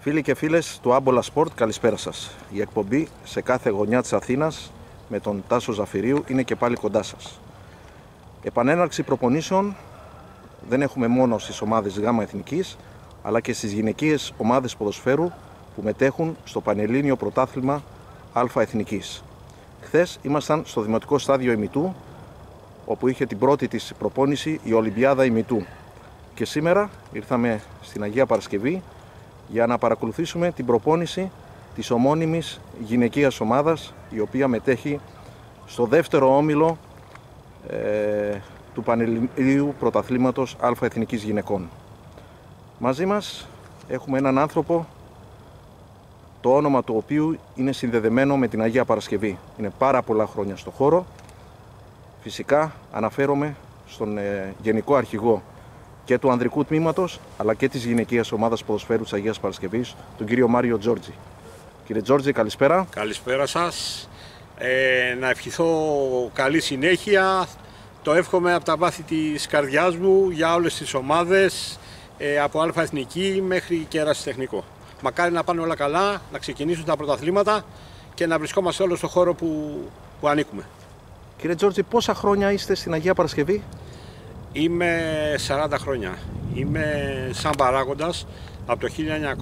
Φίλοι και φίλες του Άμπολα Σπορτ, καλησπέρα σας. Η εκπομπή σε κάθε γωνιά της Αθήνας με τον Τάσο Ζαφυρίου είναι και πάλι κοντά σας. Επανέναρξη προπονήσεων δεν έχουμε μόνο στις ομάδες ΓΑΜΑ Εθνικής, αλλά και στις γυναικείες ομάδες ποδοσφαίρου που μετέχουν στο Πανελλήνιο Πρωτάθλημα Α Εθνικής. Χθες ήμασταν στο Δημοτικό Στάδιο Ημιτού, όπου είχε την πρώτη της προπόνηση η Ολυμπιάδα Ημιτού. Και σήμερα ήρθαμε στην Αγία Παρασκευή για να παρακολουθήσουμε την προπόνηση της ομώνυμης γυναικείας ομάδας, η οποία μετέχει στο δεύτερο όμιλο του Πανελληνίου Πρωταθλήματος Α Εθνικής Γυναικών. Μαζί μας έχουμε έναν άνθρωπο, το όνομα του οποίου είναι συνδεδεμένο με την Αγία Παρασκευή. Είναι πάρα πολλά χρόνια στο χώρο. Φυσικά αναφέρομαι στον Γενικό Αρχηγό και του ανδρικού τμήματος, αλλά και της γυναικείας ομάδας ποδοσφαίρου της Αγίας Παρασκευής, τον κύριο Μάριο Τζόρτζη. Κύριε Τζόρτζη, καλησπέρα. Καλησπέρα σας. Να ευχηθώ καλή συνέχεια. Το εύχομαι από τα βάθη της καρδιάς μου για όλες τις ομάδες, από Α Εθνική μέχρι και ερασιτεχνικό. Μακάρι να πάνε όλα καλά, να ξεκινήσουν τα πρωταθλήματα και να βρισκόμαστε όλο στον χώρο που ανήκουμε. Κύριε Τζόρτζη, πόσα χρόνια είστε στην Αγία Παρασκευή? Είμαι 40 χρόνια. Είμαι σαν παράγοντας από το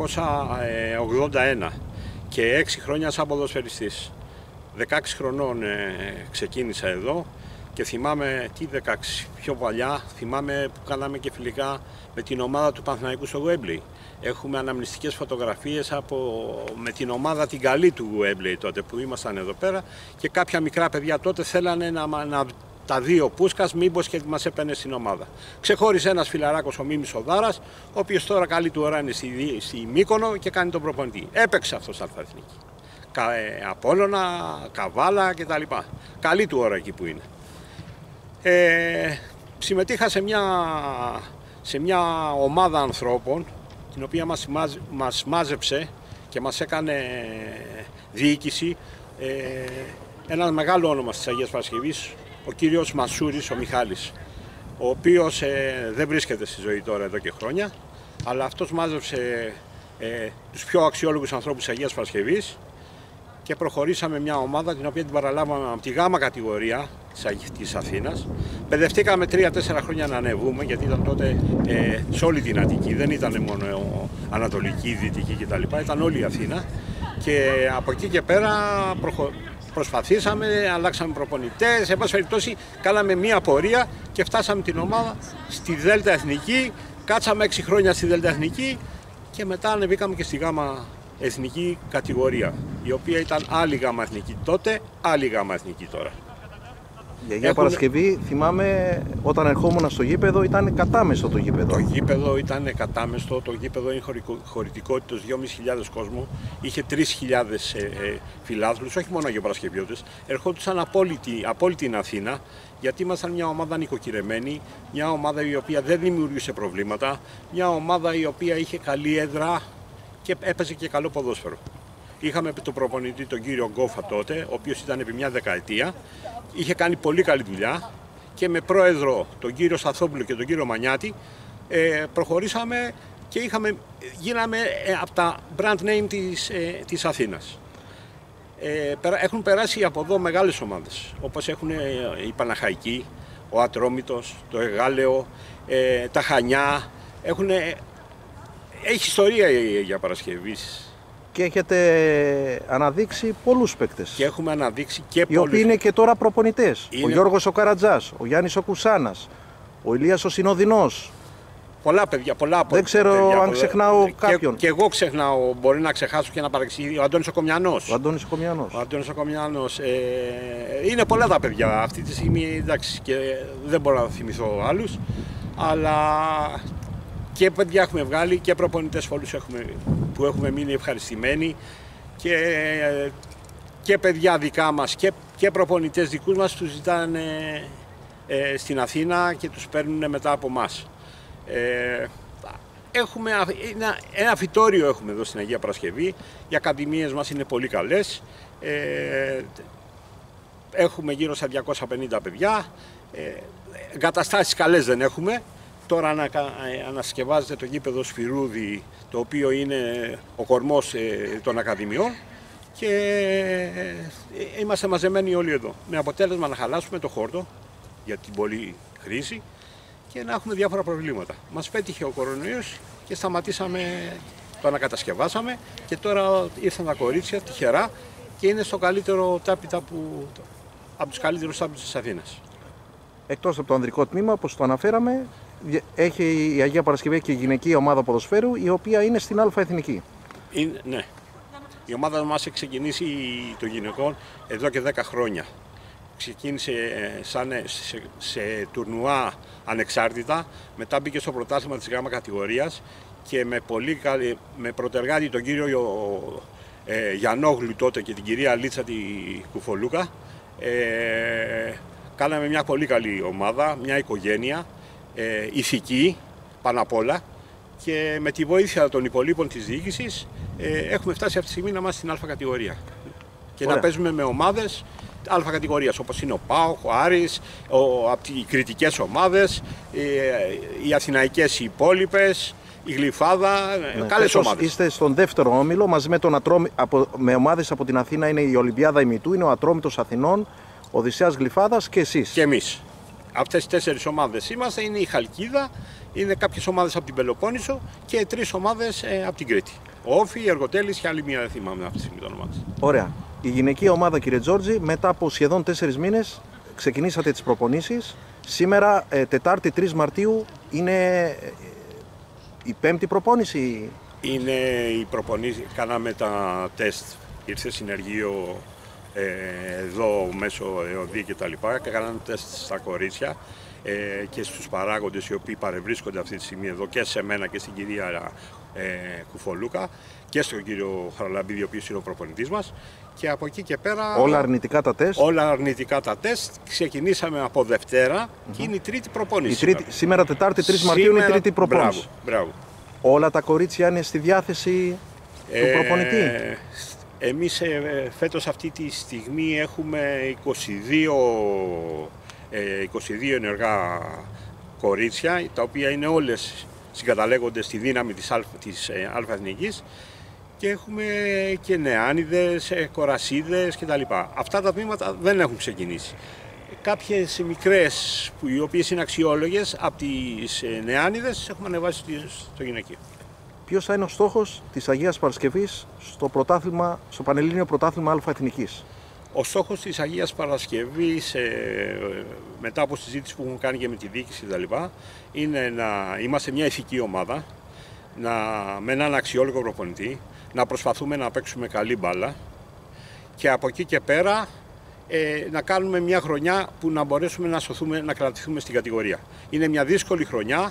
1981 και 6 χρόνια σαν ποδοσφαιριστής. 16 χρονών ξεκίνησα εδώ και θυμάμαι, πιο παλιά, θυμάμαι που κάναμε και φιλικά με την ομάδα του Παναθηναϊκού στο Γουέμπλεϊ. Έχουμε αναμνηστικές φωτογραφίες με την ομάδα την καλή του Γουέμπλεϊ τότε που ήμασταν εδώ πέρα, και κάποια μικρά παιδιά τότε θέλανε τα δύο Πούσκας, μήπως και μας έπαιρνε στην ομάδα. Ξεχώρισε ένας φιλαράκος, ο Μίμης ο Δάρας, ο οποίος τώρα καλή του ώρα είναι στη Μύκονο και κάνει τον προπονητή. Έπαιξε αυτός στα Εθνική. Απόλλωνα, Καβάλα κτλ. Καλή του ώρα εκεί που είναι. Συμμετείχα σε μια ομάδα ανθρώπων, την οποία μας μάζεψε και μας έκανε διοίκηση ένα μεγάλο όνομα της Αγίας Παρασκευής, ο κύριος Μασούρης, ο Μιχάλης, ο οποίος δεν βρίσκεται στη ζωή τώρα εδώ και χρόνια, αλλά αυτός μάζεψε τους πιο αξιόλογους ανθρώπους της Αγίας Παρασκευής και προχωρήσαμε μια ομάδα την οποία την παραλάβαμε από τη γάμα κατηγορία της Αθήνας. Παιδευτήκαμε 3-4 χρόνια να ανεβούμε, γιατί ήταν τότε σε όλη την Αττική, δεν ήταν μόνο Ανατολική, Δυτική κτλ. Ήταν όλη η Αθήνα, και από εκεί και πέρα προσπαθήσαμε, αλλάξαμε προπονητές, εν πάση περιπτώσει κάναμε μία πορεία και φτάσαμε την ομάδα στη Δέλτα Εθνική, κάτσαμε 6 χρόνια στη Δέλτα Εθνική και μετά ανεβήκαμε και στη γάμα Εθνική κατηγορία, η οποία ήταν άλλη γάμα Εθνική τότε, άλλη γάμα Εθνική τώρα. Η Αγία Παρασκευή, θυμάμαι, όταν ερχόμουν στο γήπεδο ήταν κατάμεστο το γήπεδο. Το γήπεδο ήταν κατάμεστο, το γήπεδο είναι χωρητικότητας 2.500 κόσμο, είχε 3.000 φιλάθλους, όχι μόνο αγιοπαρασκευιώτες, ερχόντουσαν από όλη την Αθήνα, γιατί ήμασταν μια ομάδα νοικοκυρεμένη, μια ομάδα η οποία δεν δημιουργούσε προβλήματα, μια ομάδα η οποία είχε καλή έδρα και έπαιζε και καλό ποδόσφαιρο. Είχαμε τον προπονητή τον κύριο Γκόφα τότε, ο οποίος ήταν επί μια δεκαετία, είχε κάνει πολύ καλή δουλειά, και με πρόεδρο τον κύριο Σταθόπουλο και τον κύριο Μανιάτη προχωρήσαμε και γίναμε από τα brand name της Αθήνας. Έχουν περάσει από εδώ μεγάλες ομάδες, όπως έχουν η Παναχαϊκή, ο Ατρόμητος, το Εγάλεο, τα Χανιά. Έχει ιστορία η Αγία Παρασκευής. Και έχετε αναδείξει πολλούς παίκτες. Και έχουμε αναδείξει και οι οποίοι είναι και τώρα προπονητές. Ο Γιώργος ο Καρατζάς, ο Γιάννης ο Κουσάνας, ο Ηλίας ο Συνοδεινός. Πολλά παιδιά, Δεν ξέρω αν ξεχνάω κάποιον. Και εγώ ξεχνάω, μπορεί να ξεχάσω και να παρεξηγήσω. Ο Αντώνης ο Κομιανός. Ο Αντώνης ο Κομιανός. Είναι πολλά τα παιδιά αυτή τη στιγμή, εντάξει, και δεν μπορώ να θυμηθώ άλλους. Αλλά και παιδιά έχουμε βγάλει και προπονητές πολλούς που έχουμε μείνει ευχαριστημένοι, και παιδιά δικά μας και προπονητές δικούς μας τους ζητάνε στην Αθήνα και τους παίρνουν μετά από εμάς. Ένα φυτόριο έχουμε εδώ στην Αγία Παρασκευή, οι ακαδημίες μας είναι πολύ καλές, έχουμε γύρω στα 250 παιδιά, εγκαταστάσεις καλές δεν έχουμε, Τώρα ανασκευάζεται το γήπεδο Σφυρούδη, το οποίο είναι ο κορμός των Ακαδημιών και είμαστε μαζεμένοι όλοι εδώ. Με αποτέλεσμα να χαλάσουμε το χόρτο για την πολλή χρήση και να έχουμε διάφορα προβλήματα. Μας πέτυχε ο κορονοϊός και σταματήσαμε, το ανακατασκευάσαμε και τώρα ήρθαν τα κορίτσια τυχερά και είναι στο καλύτερο τάπητα από τους καλύτερους τάπητους της Αθήνας. Εκτός από το ανδρικό τμήμα, όπως το αναφέραμε, έχει η Αγία Παρασκευή και η γυναική ομάδα ποδοσφαίρου, η οποία είναι στην Α Εθνική. Ναι. Η ομάδα μας έχει ξεκινήσει των γυναικών εδώ και 10 χρόνια. Ξεκίνησε σε τουρνουά ανεξάρτητα, μετά μπήκε στο πρωτάθλημα της γάμα κατηγορίας και με πρωτεργάτη τον κύριο Γιαννόγλου τότε και την κυρία Λίτσα τη Κουφολούκα. Κάναμε μια πολύ καλή ομάδα, μια οικογένεια, ηθική πάνω απ' όλα και με τη βοήθεια των υπολείπων της διοίκησης έχουμε φτάσει αυτή τη στιγμή να είμαστε στην Α κατηγορία. Και να παίζουμε με ομάδες Α κατηγορίας, όπως είναι ο ΠΑΟΚ, ο Άρης, οι κριτικές ομάδες, οι αθηναϊκές οι υπόλοιπες, η Γλυφάδα, καλές ομάδες. Είστε στον δεύτερο όμιλο μαζί με ομάδες από την Αθήνα, είναι η Ολυμπιάδα ημιτού, είναι ο Ατρόμητος Αθηνών, ο Οδυσσέας Γλυφάδας και εσείς. Και εμείς. Αυτές τις 4 ομάδες είμαστε, είναι η Χαλκίδα, είναι κάποιες ομάδες από την Πελοπόννησο και 3 ομάδες από την Κρήτη. Ο Όφη, η Εργοτέλης και άλλη μία, δεν θυμάμαι αυτή τη στιγμή το όνομά της. Ωραία. Η γυναική ομάδα, κύριε Τζόρτζη, μετά από σχεδόν 4 μήνες ξεκινήσατε τις προπονήσεις. Σήμερα, Τετάρτη 3 Μαρτίου, είναι η 5η προπόνηση. Είναι η προπονήση, κάναμε τα τεστ, ήρθε συνεργείο εδώ μέσω ΕΟΔΗ και τα λοιπά και κάναμε τεστ στα κορίτσια και στους παράγοντες οι οποίοι παρευρίσκονται αυτή τη στιγμή εδώ και σε μένα και στην κυρία Κουφολούκα και στον κύριο Χαραλαμπίδη, ο οποίος είναι ο προπονητής μας. Και από εκεί και πέρα. Όλα αρνητικά τα τεστ. Όλα αρνητικά τα τεστ. Ξεκινήσαμε από Δευτέρα και είναι η τρίτη προπόνηση. Σήμερα Τετάρτη 3 Μαρτίου είναι η τρίτη προπόνηση. Μπράβο. Όλα τα κορίτσια είναι στη διάθεση του προπονητή. Εμείς φέτος αυτή τη στιγμή έχουμε 22 ενεργά κορίτσια, τα οποία είναι όλες συγκαταλέγονται στη δύναμη της Α Εθνικής και έχουμε και νεάνιδες, κορασίδες κτλ. Αυτά τα τμήματα δεν έχουν ξεκινήσει. Κάποιες μικρές, οι οποίες είναι αξιόλογες, από τις νεάνιδες έχουμε ανεβάσει στο γυναικείο. Ποιος θα είναι ο στόχος της Αγίας Παρασκευής στο Πανελλήνιο Πρωτάθλημα Α Εθνικής? Ο στόχος της Αγίας Παρασκευής, μετά από συζήτηση που έχουμε κάνει και με τη διοίκηση κτλ., είναι να είμαστε μια ηθική ομάδα, με έναν αξιόλογο προπονητή, να προσπαθούμε να παίξουμε καλή μπάλα και από εκεί και πέρα να κάνουμε μια χρονιά που να μπορέσουμε να σωθούμε, να κρατηθούμε στην κατηγορία. Είναι μια δύσκολη χρονιά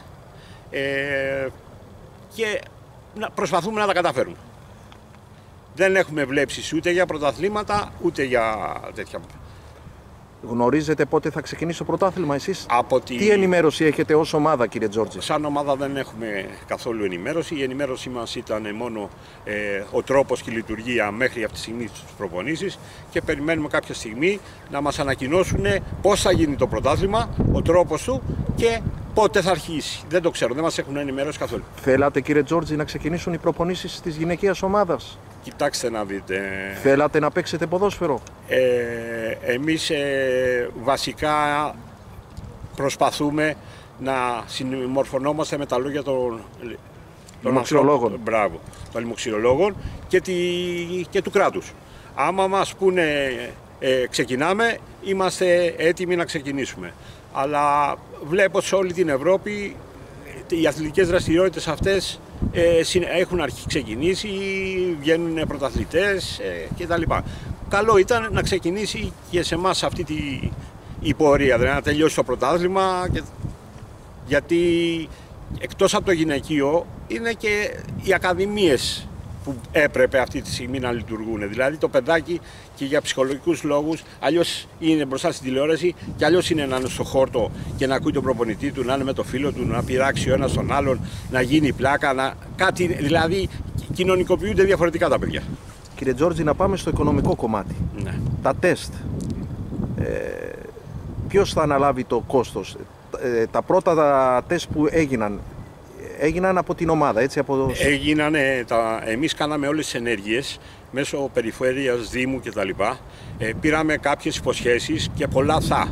και προσπαθούμε να τα καταφέρουμε. Δεν έχουμε βλέψεις ούτε για πρωταθλήματα, ούτε για τέτοια. Γνωρίζετε πότε θα ξεκινήσει το πρωτάθλημα εσείς? Τι ενημέρωση έχετε ως ομάδα, κύριε Τζόρτζη? Σαν ομάδα δεν έχουμε καθόλου ενημέρωση. Η ενημέρωση μας ήταν μόνο ο τρόπος και η λειτουργία μέχρι αυτή τη στιγμή στις προπονήσεις και περιμένουμε κάποια στιγμή να μας ανακοινώσουν πώς θα γίνει το πρωτάθλημα, ο τρόπος του και πότε θα αρχίσει. Δεν το ξέρω, δεν μας έχουν ενημερώσει καθόλου. Θέλατε, κύριε Τζόρτζη, να ξεκινήσουν οι προπονήσεις της γυναικείας ομάδας? Κοιτάξτε να δείτε. Θέλατε να παίξετε ποδόσφαιρο? Εμείς βασικά προσπαθούμε να συμμορφωνόμαστε με τα λόγια των λοιμοξιολόγων. Μπράβο, των λοιμοξιολόγων και του κράτους. Άμα μας πούνε ξεκινάμε, είμαστε έτοιμοι να ξεκινήσουμε. Αλλά βλέπω σε όλη την Ευρώπη οι αθλητικές δραστηριότητες αυτές έχουν ξεκινήσει, βγαίνουν πρωταθλητές κτλ. Καλό ήταν να ξεκινήσει και σε εμάς αυτή η πορεία, δηλαδή να τελειώσει το πρωτάθλημα, γιατί εκτός από το γυναικείο είναι και οι ακαδημίες που έπρεπε αυτή τη στιγμή να λειτουργούν. Δηλαδή το παιδάκι και για ψυχολογικούς λόγους, αλλιώς είναι μπροστά στην τηλεόραση και αλλιώς είναι να είναι στο χόρτο και να ακούει τον προπονητή του, να είναι με το φίλο του, να πειράξει ο ένας τον άλλον, να γίνει πλάκα, κάτι, δηλαδή κοινωνικοποιούνται διαφορετικά τα παιδιά. Κύριε Τζόρτζη, να πάμε στο οικονομικό κομμάτι. Ναι. Τα τεστ. Ποιος θα αναλάβει το κόστος? τα πρώτα τεστ που έγιναν από την ομάδα, έτσι? Εμείς κάναμε όλες τις ενέργειες μέσω περιφέρειας, Δήμου κτλ. Πήραμε κάποιες υποσχέσεις και πολλά θα.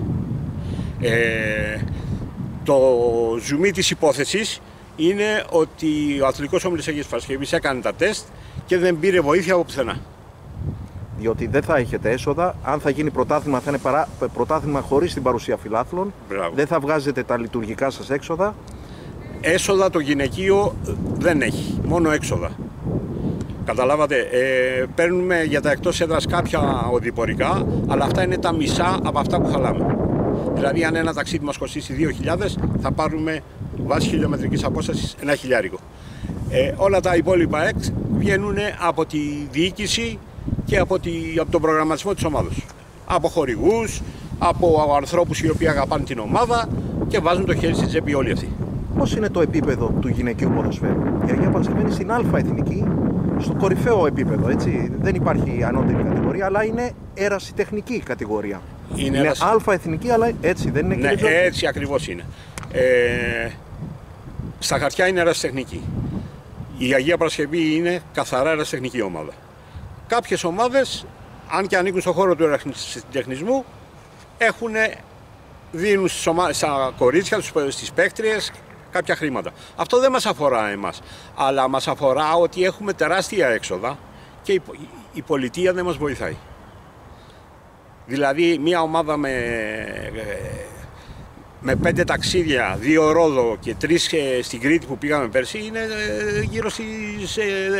Το ζουμί της υπόθεσης είναι ότι ο Αθλητικός Όμιλος Αγίας Παρασκευής έκανε τα τεστ και δεν πήρε βοήθεια από πουθενά. Διότι δεν θα έχετε έσοδα. Αν θα γίνει πρωτάθλημα, θα είναι πρωτάθλημα χωρίς την παρουσία φιλάθλων. Μπράβο. Δεν θα βγάζετε τα λειτουργικά σας έξοδα. Έσοδα το γυναικείο δεν έχει, μόνο έξοδα. Καταλάβατε, παίρνουμε για τα εκτός έδρας κάποια οδηπορικά, αλλά αυτά είναι τα μισά από αυτά που χαλάμε. Δηλαδή, αν ένα ταξίδι μας κοστίσει 2.000, θα πάρουμε βάσει χιλιομετρικής απόστασης 1.000. Όλα τα υπόλοιπα βγαίνουν από τη διοίκηση και από τον προγραμματισμό της ομάδας. Από χορηγούς, από ανθρώπους οι οποίοι αγαπάνε την ομάδα και βάζουν το χέρι στη τσέπη όλοι αυτοί. Πώς είναι το επίπεδο του γυναικείου ποδοσφαίρου? Η Αγία Παρασκευή είναι στην Α εθνική, στο κορυφαίο επίπεδο, έτσι. Δεν υπάρχει ανώτερη κατηγορία, αλλά είναι ερασιτεχνική κατηγορία. Είναι Α εθνική, αλλά έτσι δεν είναι? Ναι, έτσι ακριβώς είναι. Στα χαρτιά είναι ερασιτεχνική. Η Αγία Παρασκευή είναι καθαρά ερασιτεχνική ομάδα. Κάποιες ομάδες, αν και ανήκουν στον χώρο του ερασιτεχνισμού, δίνουν στα κορίτσια, στις παίκτριες, κάποια χρήματα. Αυτό δεν μας αφορά εμάς, αλλά μας αφορά ότι έχουμε τεράστια έξοδα και η πολιτεία δεν μας βοηθάει. Δηλαδή, μια ομάδα με 5 ταξίδια, 2 Ρόδο και 3 στην Κρήτη που πήγαμε πέρσι, είναι γύρω στις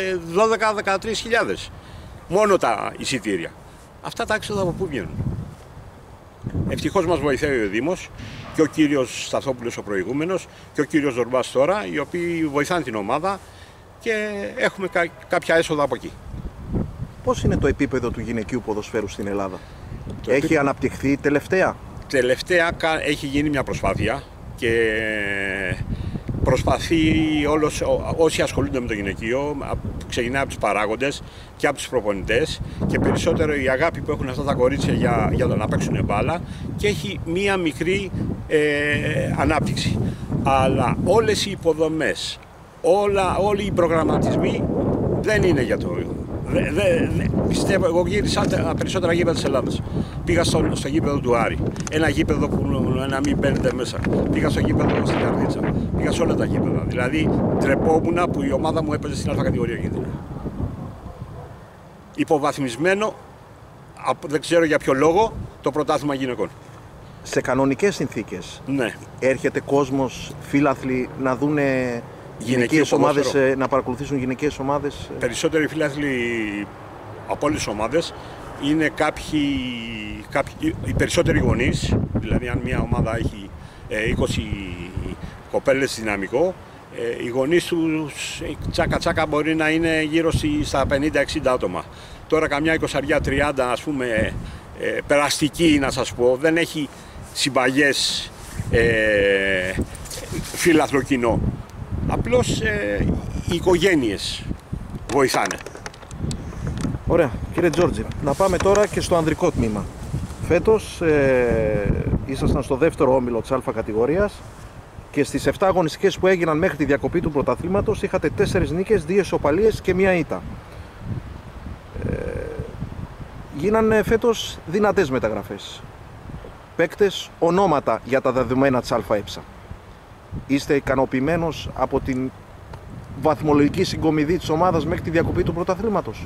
12-13 μόνο τα εισιτήρια. Αυτά τα έξοδα από πού βγαίνουν? Ευτυχώς μας βοηθάει ο Δήμος και ο κύριος Σταθόπουλος ο προηγούμενος και ο κύριος Ζορμπάς τώρα, οι οποίοι βοηθάνε την ομάδα και έχουμε κάποια έσοδα από εκεί. Πώς είναι το επίπεδο του γυναικείου ποδοσφαίρου στην Ελλάδα? Έχει αναπτυχθεί τελευταία? Τελευταία έχει γίνει μια προσπάθεια και προσπαθεί όσοι ασχολούνται με το γυναικείο, ξεκινάει από τους παράγοντες και από τους προπονητές και περισσότερο η αγάπη που έχουν αυτά τα κορίτσια για να παίξουν μπάλα, και έχει μία μικρή ανάπτυξη. Αλλά όλες οι υποδομές, όλοι οι προγραμματισμοί δεν είναι για το... Πιστεύω, εγώ γύρισα τα περισσότερα γήπεδα της Ελλάδας. Πήγα στο γήπεδο του Άρη, ένα γήπεδο που να μην μπαίνετε μέσα. Πήγα στο γήπεδο στην Καρδίτσα, πήγα σε όλα τα γήπεδα. Δηλαδή, τρεπόμουν που η ομάδα μου έπαιζε στην Α κατηγορία γήπεδο. Υποβαθμισμένο, δεν ξέρω για ποιο λόγο, το πρωτάθλημα γυναικών. Σε κανονικές συνθήκες, ναι, έρχεται κόσμος, φίλαθλοι, να δούνε γυναικείες ομάδες, να παρακολουθήσουν γυναικείες ομάδες? Περισσότεροι φίλαθλοι από όλες τις ομάδες είναι οι περισσότεροι γονείς. Δηλαδή, αν μια ομάδα έχει 20 κοπέλες δυναμικό, οι γονείς τους τσάκα μπορεί να είναι γύρω στα 50-60 άτομα. Τώρα καμιά 20-30, ας πούμε, περαστική να σας πω, δεν έχει συμπαγές φίλαθλο κοινό. Απλώς οι οικογένειες βοηθάνε. Ωραία. Κύριε Τζόρτζη, να πάμε τώρα και στο ανδρικό τμήμα. Φέτος ήσασταν στο δεύτερο όμιλο της Α κατηγορίας και στις 7 αγωνιστικές που έγιναν μέχρι τη διακοπή του πρωταθλήματος είχατε 4 νίκες, 2 ισοπαλίες και 1 ήττα. Γίνανε φέτος δυνατές μεταγραφές. Παίκτες, ονόματα για τα δεδομένα της ΑΕ. Είστε ικανοποιημένος από την βαθμολογική συγκομιδή της ομάδας μέχρι τη διακοπή του πρωταθλήματος?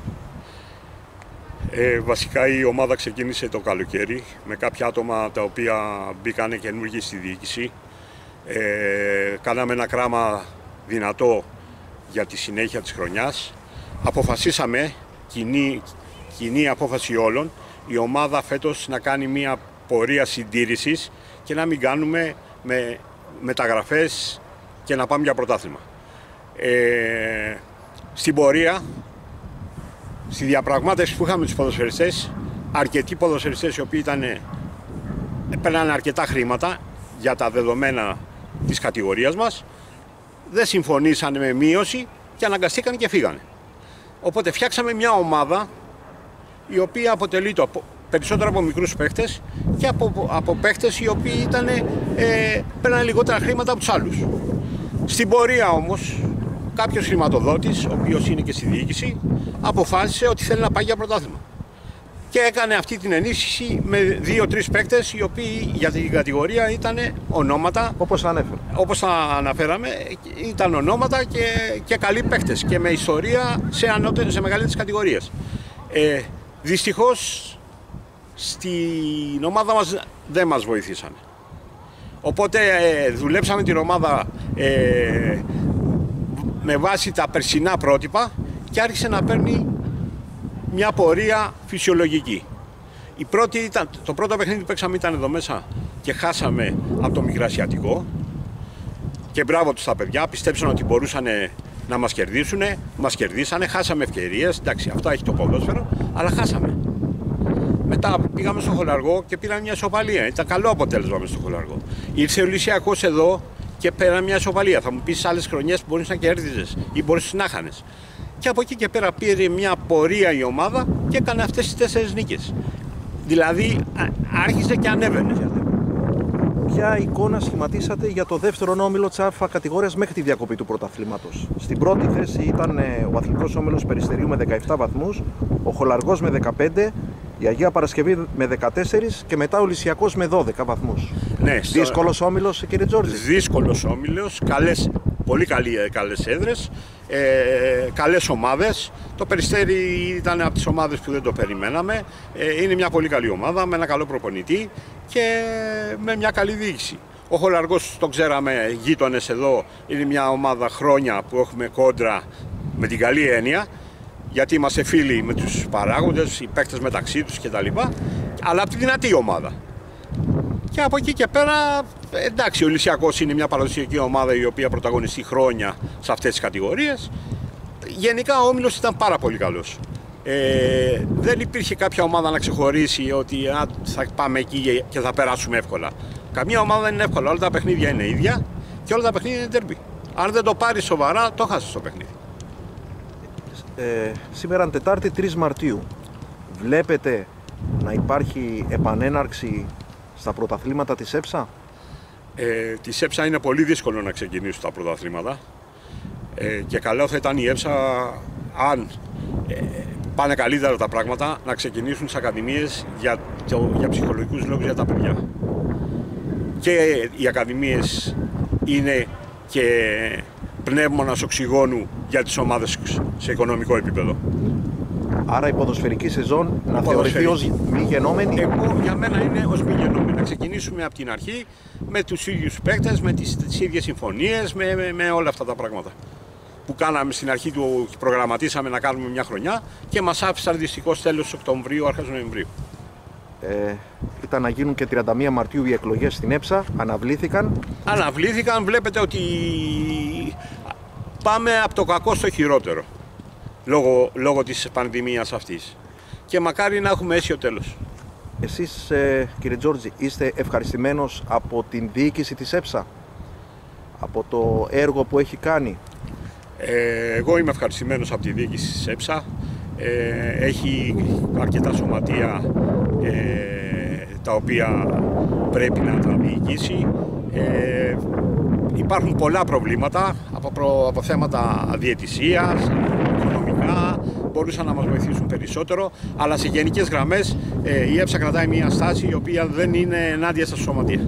Βασικά η ομάδα ξεκίνησε το καλοκαίρι με κάποια άτομα τα οποία μπήκανε καινούργιοι στη διοίκηση. Κάναμε ένα κράμα δυνατό για τη συνέχεια της χρονιάς. Αποφασίσαμε, κοινή απόφαση όλων, η ομάδα φέτος να κάνει μια πορεία συντήρησης και να μην κάνουμε με μεταγραφές και να πάμε για πρωτάθλημα. Στην πορεία, στη διαπραγμάτευση που είχαμε τους ποδοσφαιριστές, αρκετοί ποδοσφαιριστές οι οποίοι παίρνανε αρκετά χρήματα για τα δεδομένα της κατηγορίας μας, δεν συμφωνήσανε με μείωση και αναγκαστήκαν και φύγανε. Οπότε φτιάξαμε μια ομάδα η οποία αποτελείται περισσότερο από μικρούς παίχτες και από παίκτες οι οποίοι παίρναν λιγότερα χρήματα από τους άλλους. Στην πορεία όμως, κάποιος χρηματοδότης, ο οποίος είναι και στη διοίκηση, αποφάσισε ότι θέλει να πάει για πρωτάθλημα. Και έκανε αυτή την ενίσχυση με 2-3 παίκτες, οι οποίοι για την κατηγορία ήταν ονόματα. Όπως τα αναφέραμε, ήταν ονόματα και καλοί παίκτες και με ιστορία σε μεγαλύτερες κατηγορίες. Δυστυχώς στην ομάδα μας δεν μας βοηθήσαν. Οπότε δουλέψαμε την ομάδα με βάση τα περσινά πρότυπα και άρχισε να παίρνει μια πορεία φυσιολογική. Το πρώτο παιχνίδι που παίξαμε ήταν εδώ μέσα και χάσαμε από το Μικρασιατικό. Και μπράβο τους τα παιδιά, πιστέψαν ότι μπορούσαν να μας κερδίσουν. Μας κερδίσανε, χάσαμε ευκαιρίες. Εντάξει, αυτό έχει το ποδόσφαιρο, αλλά χάσαμε. Μετά πήγαμε στο Χολαργό και πήραμε μια ισοπαλία. Ήταν καλό αποτέλεσμα μες στο Χολαργό. Ήρθε ο Ολυσιακός εδώ και πήραμε μια ισοπαλία. Θα μου πεις άλλες χρονιές που μπορείς να κέρδιζες ή μπορείς να χάνεις. Και από εκεί και πέρα πήρε μια πορεία η ομάδα και έκανε αυτές τις 4 νίκες. Δηλαδή άρχισε και ανέβαινε. Ποια εικόνα σχηματίσατε για το δεύτερο όμιλο της Α κατηγορίας μέχρι τη διακοπή του πρωταθλήματος? Στην πρώτη θέση ήταν ο Αθλητικός Όμιλος Περιστερίου με 17 βαθμούς, ο Χολαργός με 15, η Αγία Παρασκευή με 14 και μετά ο Ολυσιακός με 12 βαθμούς. Ναι, δύσκολος όμιλος, κύριε Τζόρτζη. Δύσκολος όμιλος, πολύ καλές έδρες, καλές ομάδες. Το Περιστέρι ήταν από τις ομάδες που δεν το περιμέναμε. Είναι μια πολύ καλή ομάδα με ένα καλό προπονητή και με μια καλή διοίκηση. Ο Χολαργός το ξέραμε, γείτονες εδώ, είναι μια ομάδα χρόνια που έχουμε κόντρα με την καλή έννοια, γιατί είμαστε φίλοι με τους παράγοντες, οι παίκτες μεταξύ τους κτλ. Αλλά από τη δυνατή ομάδα. Και από εκεί και πέρα, εντάξει, ο Ολυσιακός είναι μια παραδοσιακή ομάδα η οποία πρωταγωνιστεί χρόνια σε αυτές τις κατηγορίες. Γενικά ο όμιλος ήταν πάρα πολύ καλός. Δεν υπήρχε κάποια ομάδα να ξεχωρίσει ότι θα πάμε εκεί και θα περάσουμε εύκολα. Καμία ομάδα δεν είναι εύκολα, όλα τα παιχνίδια είναι ίδια και όλα τα παιχνίδια είναι ντέρμπι. Αν δεν το πάρεις σοβαρά, το χάσεις το παιχνίδι. Σήμερα είναι Τετάρτη 3 Μαρτίου. Βλέπετε να υπάρχει επανέναρξη στα πρωταθλήματα της ΕΠΣΑ? Της ΕΠΣΑ είναι πολύ δύσκολο να ξεκινήσουν τα πρωταθλήματα και καλό θα ήταν η ΕΠΣΑ, αν πάνε καλύτερα τα πράγματα, να ξεκινήσουν τις ακαδημίες για ψυχολογικούς λόγους για τα παιδιά. Και οι ακαδημίες είναι και πνεύμονας οξυγόνου για τις ομάδες σε οικονομικό επίπεδο. Άρα η ποδοσφαιρική σεζόν να θεωρηθεί ως μη γενόμενη? Για μένα είναι ως μη γενόμενη. Να ξεκινήσουμε από την αρχή με τους ίδιους παίκτες, με τις ίδιες συμφωνίες, με όλα αυτά τα πράγματα που κάναμε στην αρχή του, προγραμματίσαμε να κάνουμε μια χρονιά και μας άφησαν δυστυχώς τέλος Οκτωβρίου, αρχές Νοεμβρίου. Ήταν να γίνουν και 31 Μαρτίου οι εκλογές στην ΕΠΣΑ, αναβλήθηκαν. Βλέπετε ότι πάμε από το κακό στο χειρότερο λόγω της πανδημίας αυτής και μακάρι να έχουμε αίσιο τέλος. Εσείς, κύριε Τζόρτζη, είστε ευχαριστημένος από την διοίκηση της ΕΠΣΑ, από το έργο που έχει κάνει? Εγώ είμαι ευχαριστημένος από τη διοίκηση της ΕΠΣΑ. Έχει αρκετά σωματεία τα οποία πρέπει να τα διοικήσει. Υπάρχουν πολλά προβλήματα από θέματα διαιτησίας, οικονομικά, μπορούσαν να μας βοηθήσουν περισσότερο, αλλά σε γενικές γραμμές η ΕΠΣΑ κρατάει μια στάση η οποία δεν είναι ενάντια στα σωματεία.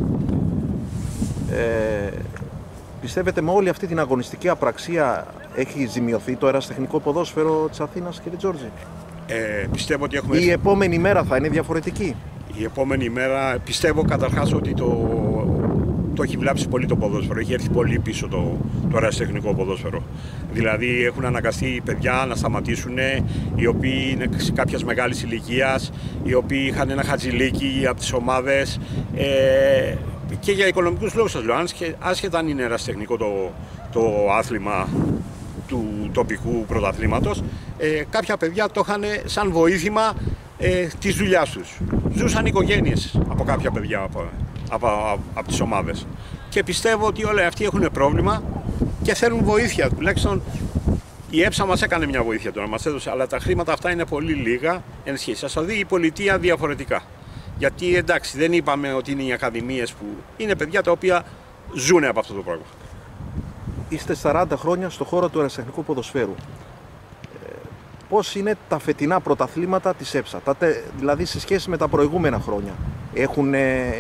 Πιστεύετε με όλη αυτή την αγωνιστική απραξία έχει ζημιωθεί το ερασιτεχνικό ποδόσφαιρο της Αθήνας, κύριε Τζόρτζη? Πιστεύω ότι έχουμε... Η επόμενη μέρα θα είναι διαφορετική? Η επόμενη μέρα πιστεύω καταρχάς ότι το έχει βλάψει πολύ το ποδόσφαιρο, έχει έρθει πολύ πίσω το ερασιτεχνικό ποδόσφαιρο. Δηλαδή έχουν αναγκαστεί οι παιδιά να σταματήσουν, οι οποίοι είναι κάποιας μεγάλης ηλικίας, οι οποίοι είχαν ένα χατζηλίκι από τις ομάδες, και για οικονομικούς λόγους σας λέω, άσχετα αν είναι ερασιτεχνικό το άθλημα του τοπικού πρωταθλήματος, κάποια παιδιά το είχαν σαν βοήθημα της δουλειάς τους. Ζούσαν οικογένειες από κάποια παιδιά από τις ομάδες. Και πιστεύω ότι όλοι αυτοί έχουν πρόβλημα και θέλουν βοήθεια. Τουλάχιστον η ΕΠΣΑ μας έκανε μια βοήθεια τώρα, μας έδωσε, αλλά τα χρήματα αυτά είναι πολύ λίγα. Σας θα δει η πολιτεία διαφορετικά. Γιατί εντάξει, δεν είπαμε ότι είναι οι ακαδημίες που είναι παιδιά τα οποία ζουν από αυτό το πράγμα. Είστε 40 χρόνια στο χώρο του αεραστεχνικού ποδοσφαίρου. Πώς είναι τα φετινά πρωταθλήματα της ΕΠΣΑ, δηλαδή σε σχέση με τα προηγούμενα χρόνια? Έχουν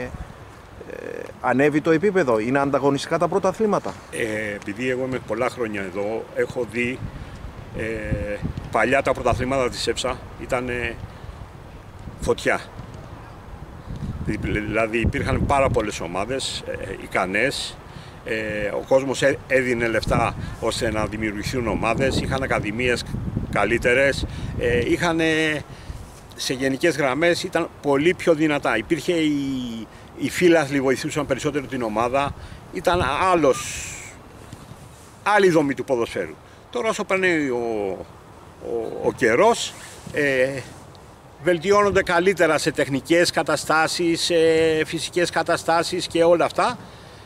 ανέβει το επίπεδο, είναι ανταγωνιστικά τα πρωταθλήματα? Επειδή εγώ είμαι πολλά χρόνια εδώ, έχω δει παλιά τα πρωταθλήματα της ΕΠΣΑ ήταν φωτιά. Δηλαδή υπήρχαν πάρα πολλές ομάδες ικανές, ο κόσμος έδινε λεφτά ώστε να δημιουργηθούν ομάδες, είχαν ακαδημίες καλύτερες, είχαν σε γενικές γραμμές ήταν πολύ πιο δυνατά. Υπήρχε οι φίλαθλοι βοηθούσαν περισσότερο την ομάδα, ήταν άλλη δομή του ποδοσφαίρου. Τώρα όσο περνάει ο καιρός, βελτιώνονται καλύτερα σε τεχνικές καταστάσεις, σε φυσικές καταστάσεις και όλα αυτά,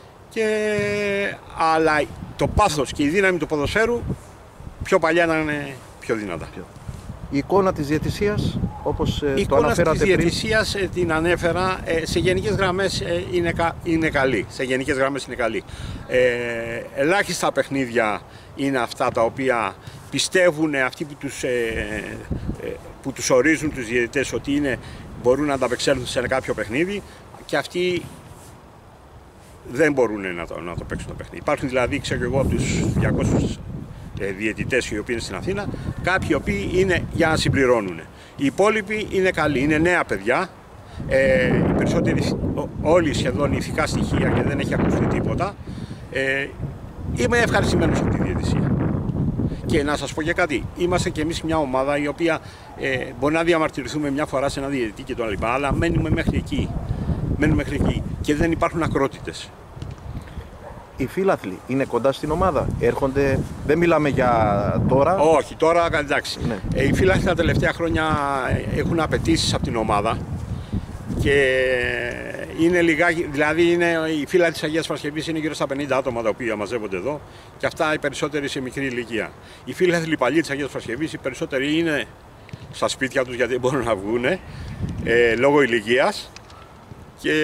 αλλά το πάθος και η δύναμη του ποδοσφαίρου πιο παλιά ήταν πιο δυνατά. Η εικόνα της διαιτησίας, όπως το αναφέρατε πριν? Η εικόνα της διαιτησίας την ανέφερα, σε γενικές γραμμές είναι καλή. Σε γενικές γραμμές είναι καλή. Ελάχιστα παιχνίδια είναι αυτά τα οποία πιστεύουν αυτοί που τους ορίζουν τους διαιτητές ότι μπορούν να ανταπεξέλθουν σε κάποιο παιχνίδι και αυτοί δεν μπορούν να το παίξουν το παιχνίδι. Υπάρχουν δηλαδή, ξέρω εγώ, από τους 200 διαιτητές οι οποίοι είναι στην Αθήνα, κάποιοι οι οποίοι είναι για να συμπληρώνουν. Οι υπόλοιποι είναι καλοί, είναι νέα παιδιά. Οι περισσότεροι, όλοι σχεδόν ηθικά στοιχεία και δεν έχει ακουστεί τίποτα. Είμαι ευχαριστημένος από τη διαιτησία. Και να σας πω και κάτι, είμαστε κι εμείς μια ομάδα η οποία μπορεί να διαμαρτυρηθούμε μια φορά σε ένα διαιτητή και το λοιπά, αλλά μένουμε μέχρι εκεί. Και δεν υπάρχουν ακρότητες. Οι φίλαθλοι είναι κοντά στην ομάδα, έρχονται, δεν μιλάμε για τώρα? Όχι, τώρα εντάξει. Ναι. Οι φίλαθλοι τα τελευταία χρόνια έχουν απαιτήσεις από την ομάδα και είναι λιγάκι, δηλαδή οι φίλαθλοι της Αγίας Παρασκευής είναι γύρω στα 50 άτομα τα οποία μαζεύονται εδώ και αυτά οι περισσότεροι σε μικρή ηλικία. Οι φίλαθλοι παλιοί της Αγίας Παρασκευής οι περισσότεροι είναι στα σπίτια τους γιατί δεν μπορούν να βγουν λόγω ηλικίας και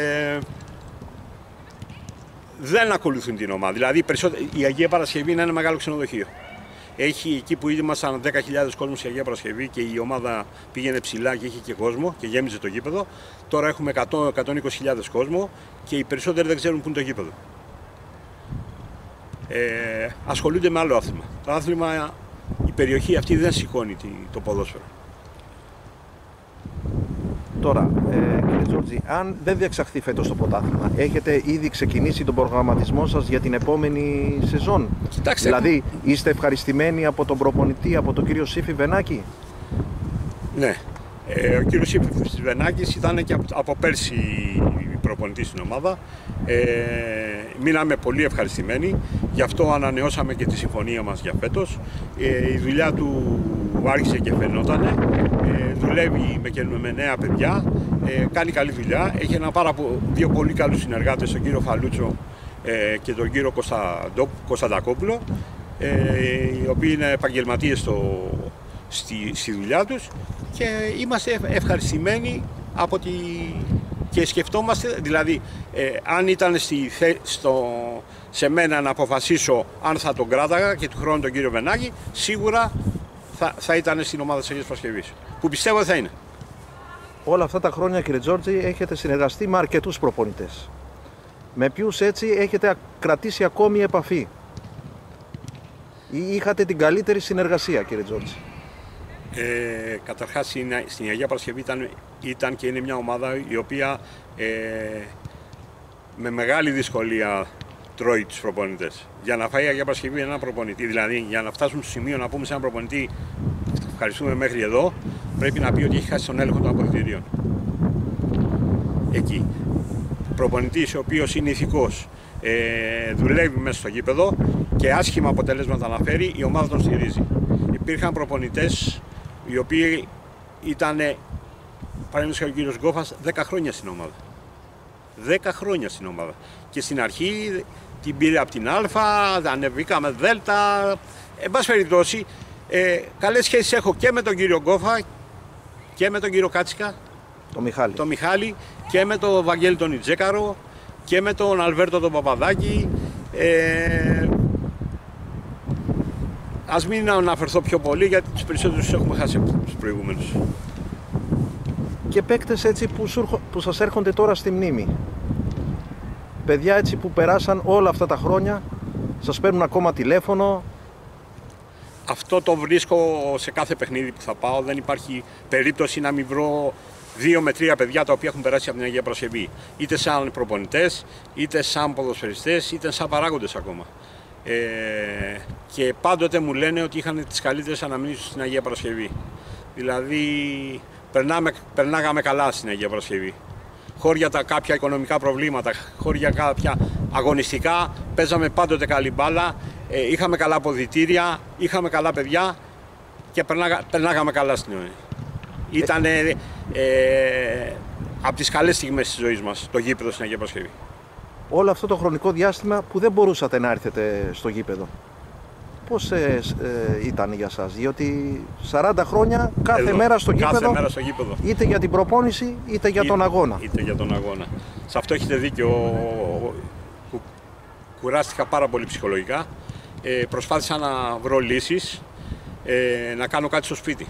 δεν ακολουθούν την ομάδα. Δηλαδή η Αγία Παρασκευή είναι ένα μεγάλο ξενοδοχείο. Έχει εκεί που ήμασταν 10.000 κόσμο η Αγία Παρασκευή και η ομάδα πήγαινε ψηλά και είχε και κόσμο και γέμιζε το γήπεδο. Τώρα έχουμε 100-120.000 κόσμο και οι περισσότεροι δεν ξέρουν πού είναι το γήπεδο. Ασχολούνται με άλλο άθλημα. Το άθλημα, η περιοχή αυτή δεν σηκώνει το ποδόσφαιρο. Τώρα, κύριε Τζόρτζη, αν δεν διεξαχθεί φέτος το πρωτάθλημα, έχετε ήδη ξεκινήσει τον προγραμματισμό σας για την επόμενη σεζόν? Κοιτάξτε, δηλαδή, είστε ευχαριστημένοι από τον προπονητή, από τον κύριο Σύφη Βενάκη? Ναι. Ο κύριος Σύφης Βενάκης ήταν και από πέρσι προπονητής στην ομάδα. Μείναμε πολύ ευχαριστημένοι, γι' αυτό ανανεώσαμε και τη συμφωνία μας για φέτος. Η δουλειά του άρχισε και φαινότανε. Δουλεύει με νέα παιδιά, κάνει καλή δουλειά. Έχει δύο πολύ καλούς συνεργάτες, τον κύριο Φαλούτσο και τον κύριο Κωνσταντακόπουλο, οι οποίοι είναι επαγγελματίες στη δουλειά τους και είμαστε ευχαριστημένοι και σκεφτόμαστε, δηλαδή αν ήταν σε μένα να αποφασίσω αν θα τον κράταγα και του χρόνου τον κύριο Βενάκη, σίγουρα θα ήταν στην ομάδα της Αγίας Παρασκευής, που πιστεύω θα είναι. Όλα αυτά τα χρόνια, κύριε Τζόρτζη, έχετε συνεργαστεί με αρκετούς προπονητές. Με ποιους έτσι έχετε κρατήσει ακόμη επαφή? Ή είχατε την καλύτερη συνεργασία, κύριε Τζόρτζη? Καταρχάς στην Αγία Παρασκευή ήταν και είναι μια ομάδα η οποία με μεγάλη δυσκολία τρώει τους προπονητές. Για να φάει η Αγία Παρασκευή ένα προπονητή, δηλαδή για να φτάσουμε στο σημείο να πούμε σε έναν προπονητή ευχαριστούμε μέχρι εδώ, πρέπει να πει ότι έχει χάσει τον έλεγχο των αποδυτηρίων. Εκεί. Προπονητής ο οποίος είναι ηθικός, δουλεύει μέσα στο γήπεδο και άσχημα αποτελέσματα να φέρει, η ομάδα τον στηρίζει. Υπήρχαν προπονητές οι οποίοι ήταν, παραδείγματος ο κύριος Γκόφας, 10 χρόνια στην ομάδα. 10 χρόνια στην ομάδα. Και στην αρχή την πήρε από την Α, ανεβήκαμε Δ. Εν πάση περιπτώσει, καλές σχέσεις έχω και με τον κύριο Γκόφα και με τον κύριο Κάτσικα Το Μιχάλη και με τον Βαγγέλη τον Ιτζέκαρο και με τον Αλβέρτο τον Παπαδάκη. Ας μην αναφερθώ πιο πολύ, γιατί τους περισσότερους έχουμε χάσει τους προηγούμενους. Και παίκτες έτσι που σας έρχονται τώρα στη μνήμη. Παιδιά έτσι που περάσαν όλα αυτά τα χρόνια, σας παίρνουν ακόμα τηλέφωνο. Αυτό το βρίσκω σε κάθε παιχνίδι που θα πάω. Δεν υπάρχει περίπτωση να μην βρω 2 με 3 παιδιά τα οποία έχουν περάσει από την Αγία Παρασκευή. Είτε σαν προπονητές, είτε σαν ποδοσφαιριστές, είτε σαν παράγοντες ακόμα. Και πάντοτε μου λένε ότι είχαν τις καλύτερες αναμνήσεις στην Αγία Παρασκευή. Δηλαδή περνάγαμε καλά στην Αγία Παρασκευή. Χώρια κάποια οικονομικά προβλήματα, χώρια κάποια αγωνιστικά, παίζαμε πάντοτε καλή μπάλα, είχαμε καλά αποδυτήρια, είχαμε καλά παιδιά και περνάγαμε καλά στην ζωή. Ήταν από τις καλές στιγμές της ζωής μας το γήπεδο στην Αγία Παρασκευή. Όλο αυτό το χρονικό διάστημα που δεν μπορούσατε να έρθετε στο γήπεδο, πώς ήταν για σας? Διότι 40 χρόνια κάθε μέρα στο γήπεδο, είτε για την προπόνηση είτε για τον αγώνα. Είτε για τον αγώνα. Σε αυτό έχετε δίκιο. Κουράστηκα πάρα πολύ ψυχολογικά. Προσπάθησα να βρω λύσεις, να κάνω κάτι στο σπίτι.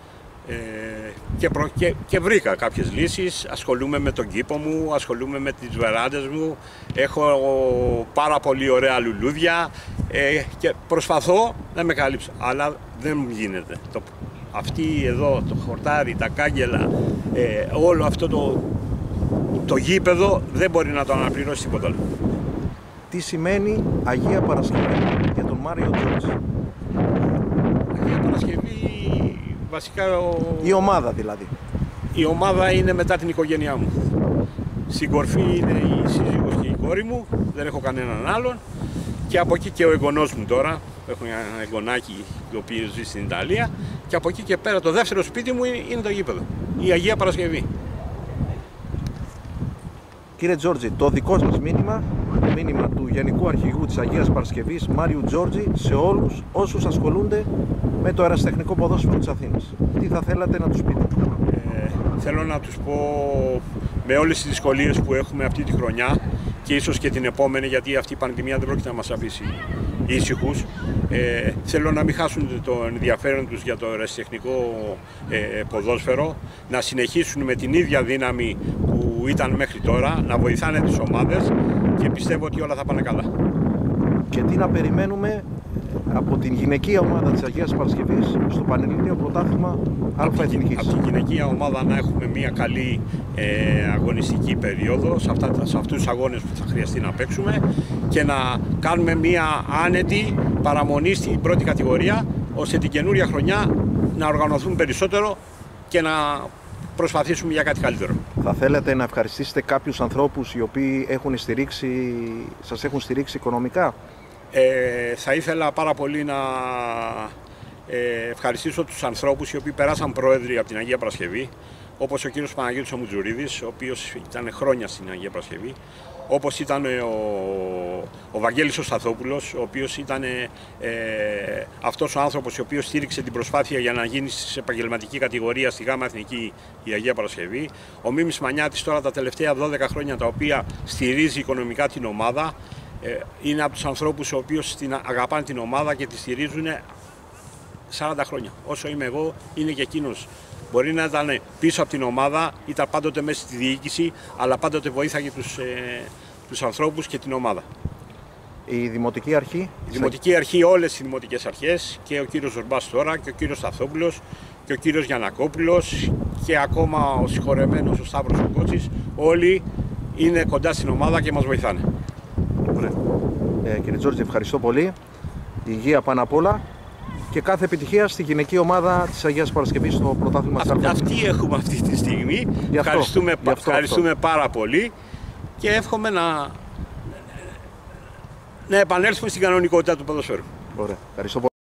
Και βρήκα κάποιες λύσεις. Ασχολούμαι με τον κήπο μου, ασχολούμαι με τις βεράντες μου, έχω πάρα πολύ ωραία λουλούδια και προσπαθώ να με καλύψω, αλλά δεν μου γίνεται. Αυτή εδώ, το χορτάρι, τα κάγκελα, όλο αυτό το γήπεδο δεν μπορεί να το αναπληρώσει τίποτα άλλο. Τι σημαίνει Αγία Παρασκευή για τον Μάριο Τζόρτζι? Αγία Παρασκευή, βασικά η ομάδα δηλαδή. Η ομάδα είναι μετά την οικογένειά μου. Στην κορφή είναι η σύζυγος και η κόρη μου, δεν έχω κανέναν άλλον. Και από εκεί και ο εγγονός μου τώρα, έχω ένα εγγονάκι το οποίο ζει στην Ιταλία. Και από εκεί και πέρα το δεύτερο σπίτι μου είναι το γήπεδο, η Αγία Παρασκευή. Κύριε Τζόρτζι, το δικό σας μήνυμα, το μήνυμα του Γενικού Αρχηγού της Αγίας Παρασκευής, Μάριου Τζόρτζι, σε όλους όσους ασχολούνται με το αεραστεχνικό ποδόσφαιρο της Αθήνας. Τι θα θέλατε να τους πείτε? Θέλω να τους πω, με όλες τις δυσκολίες που έχουμε αυτή τη χρονιά και ίσως και την επόμενη, γιατί αυτή η πανδημία δεν πρόκειται να μας αφήσει ήσυχους, θέλω να μην χάσουν το ενδιαφέρον τους για το αεραστεχνικό ποδόσφαιρο, να συνεχίσουν με την ίδια δύναμη που ήταν μέχρι τώρα, να βοηθάνε τις ομάδες και πιστεύω ότι όλα θα πάνε καλά. Και τι να περιμένουμε από την γυναικεία ομάδα της Αγίας Παρασκευής στο Πανελλήνιο Πρωτάθλημα Α-Εθνικής? Από την γυναικεία ομάδα να έχουμε μια καλή αγωνιστική περίοδο σε αυτούς τους αγώνες που θα χρειαστεί να παίξουμε και να κάνουμε μια άνετη παραμονή στην πρώτη κατηγορία, ώστε την καινούρια χρονιά να οργανωθούν περισσότερο και να προσπαθήσουμε για κάτι καλύτερο. Θα θέλετε να ευχαριστήσετε κάποιους ανθρώπους οι οποίοι σας έχουν στηρίξει οικονομικά? Θα ήθελα πάρα πολύ να ευχαριστήσω τους ανθρώπους οι οποίοι περάσαν πρόεδροι από την Αγία Παρασκευή, όπως ο κύριος Παναγιώτης ο Μουτζουρίδης, ο οποίος ήταν χρόνια στην Αγία Παρασκευή, όπως ήταν ο Βαγγέλης ο Σταθόπουλος, ο οποίος ήταν αυτός ο άνθρωπος ο οποίος στήριξε την προσπάθεια για να γίνει σε επαγγελματική κατηγορία στη ΓΑΜΑ Εθνική η Αγία Παρασκευή, ο Μίμης Μανιάτης τώρα τα τελευταία 12 χρόνια τα οποία στηρίζει οικονομικά την ομάδα. Είναι από τους ανθρώπους οι οποίοι αγαπάνε την ομάδα και τη στηρίζουν 40 χρόνια. Όσο είμαι εγώ, είναι και εκείνος. Μπορεί να ήταν πίσω από την ομάδα, ήταν πάντοτε μέσα στη διοίκηση, αλλά πάντοτε βοήθαγε τους ανθρώπους και την ομάδα. Η Δημοτική Αρχή? Η Δημοτική Αρχή, όλες οι δημοτικές αρχές, και ο κύριος Ζορμπάς τώρα, και ο κύριος Σταθόπουλος, και ο κύριος Γιαννακόπουλος, και ακόμα ο συγχωρεμένος ο Σταύρος ο Κότσης, όλοι είναι κοντά στην ομάδα και μας βοηθάνε. Ωραία. Κύριε Τζόρτζι, ευχαριστώ πολύ. Υγεία πάνω απ' όλα και κάθε επιτυχία στη γυναική ομάδα της Αγίας Παρασκευής στο πρωτάθλημα της Α-Εθνικής. Αυτή έχουμε αυτή τη στιγμή. Ευχαριστούμε πάρα πολύ και εύχομαι να επανέλθουμε στην κανονικότητα του ποδοσφαίρου. Ωραία. Ευχαριστώ πολύ.